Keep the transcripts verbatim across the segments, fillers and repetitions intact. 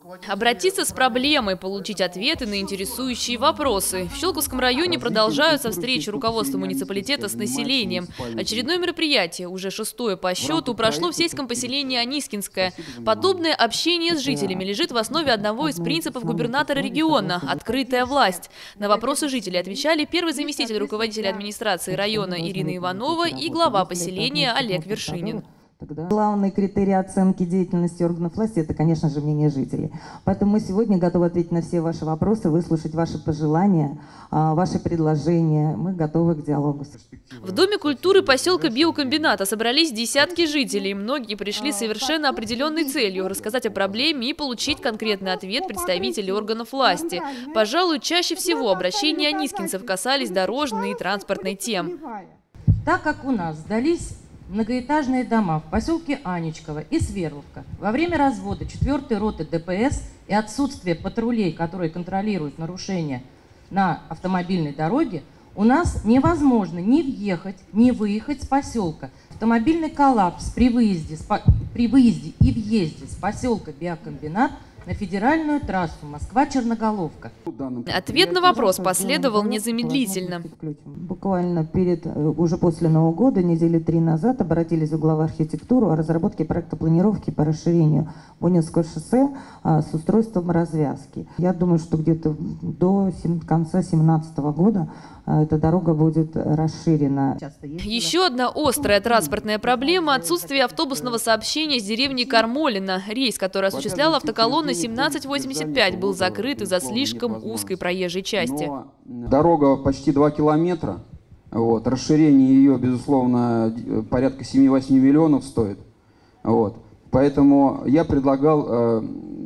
Обратиться с проблемой, получить ответы на интересующие вопросы. В Щелковском районе продолжаются встречи руководства муниципалитета с населением. Очередное мероприятие, уже шестое по счету, прошло в сельском поселении Анискинское. Подобное общение с жителями лежит в основе одного из принципов губернатора региона – открытая власть. На вопросы жителей отвечали первый заместитель руководителя администрации района Ирина Иванова и глава поселения Олег Вершинин. Главный критерий оценки деятельности органов власти – это, конечно же, мнение жителей. Поэтому мы сегодня готовы ответить на все ваши вопросы, выслушать ваши пожелания, ваши предложения. Мы готовы к диалогу. В Доме культуры поселка Биокомбината собрались десятки жителей. Многие пришли с совершенно определенной целью – рассказать о проблеме и получить конкретный ответ представителей органов власти. Пожалуй, чаще всего обращения анискинцев касались дорожной и транспортной тем. Так как у нас сдались многоэтажные дома в поселке Аничково и Сверловка во время развода четвёртой роты ДПС и отсутствия патрулей, которые контролируют нарушения на автомобильной дороге, у нас невозможно ни въехать, ни выехать с поселка. Автомобильный коллапс при выезде, при выезде и въезде с поселка Биокомбинат на федеральную трассу Москва-Черноголовка. Ответ на вопрос последовал незамедлительно. Буквально перед, уже после Нового года, недели три назад, обратились в главархитектуру о разработке проекта планировки по расширению Бунинского шоссе а, с устройством развязки. Я думаю, что где-то до конца две тысячи семнадцатого года а, эта дорога будет расширена. Еще одна острая транспортная проблема – отсутствие автобусного сообщения с деревни Кармолино. Рейс, который осуществлял автоколонна семнадцать восемьдесят пять, был закрыт из-за слишком узкой проезжей части. Дорога почти два километра. Вот. Расширение ее, безусловно, порядка семи-восьми миллионов стоит. Вот. Поэтому я предлагал э,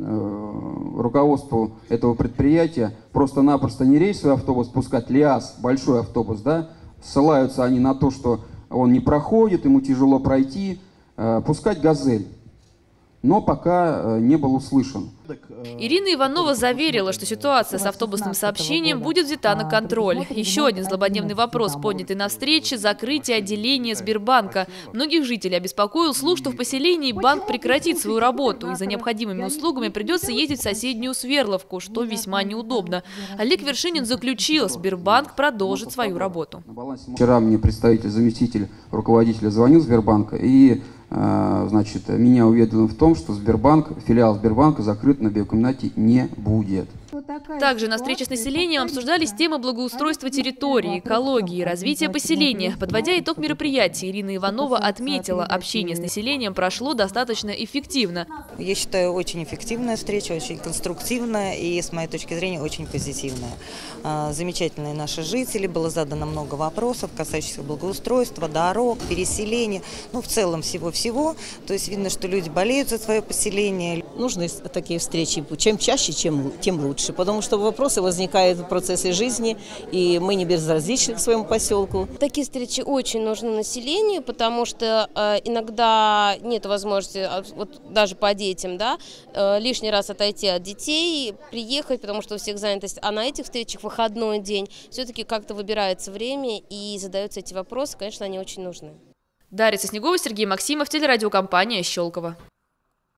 э, руководству этого предприятия просто-напросто не рейсовый автобус пускать, ЛиАЗ, большой автобус, да, ссылаются они на то, что он не проходит, ему тяжело пройти, э, пускать «Газель». Но пока не был услышан. Ирина Иванова заверила, что ситуация с автобусным сообщением будет взята на контроль. Еще один злободневный вопрос, поднятый на встрече – закрытие отделения Сбербанка. Многих жителей обеспокоил слух, что в поселении банк прекратит свою работу, и за необходимыми услугами придется ездить в соседнюю Сверловку, что весьма неудобно. Олег Вершинин заключил, Сбербанк продолжит свою работу. Вчера мне представитель, заместитель руководителя звонил Сбербанка и значит, меня уведомил в том, что Сбербанк, филиал Сбербанка закрыт на Биокомбинате не будет. Также на встрече с населением обсуждались темы благоустройства территории, экологии, развития поселения. Подводя итог мероприятия, Ирина Иванова отметила, общение с населением прошло достаточно эффективно. Я считаю, очень эффективная встреча, очень конструктивная и, с моей точки зрения, очень позитивная. Замечательные наши жители, было задано много вопросов, касающихся благоустройства, дорог, переселения, ну, в целом всего-всего. То есть видно, что люди болеют за свое поселение. Нужны такие встречи. Чем чаще, чем, тем лучше. Потому что вопросы возникают в процессе жизни, и мы не безразличны к своему поселку. Такие встречи очень нужны населению, потому что э, иногда нет возможности, вот даже по детям, да, э, лишний раз отойти от детей, приехать, потому что у всех занятость, а на этих встречах выходной день все-таки как-то выбирается время и задаются эти вопросы, конечно, они очень нужны. Дарья Соснегова, Сергей Максимов, телерадиокомпания «Щелково».